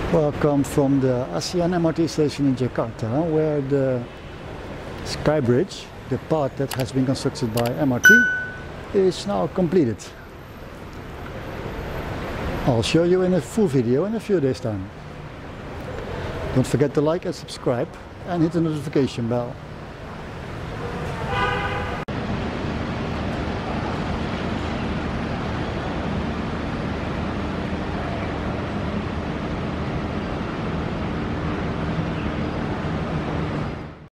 Welcome from the ASEAN MRT station in Jakarta, where the Skybridge, the part that has been constructed by MRT, is now completed. I'll show you in a full video in a few days' time. Don't forget to like and subscribe and hit the notification bell.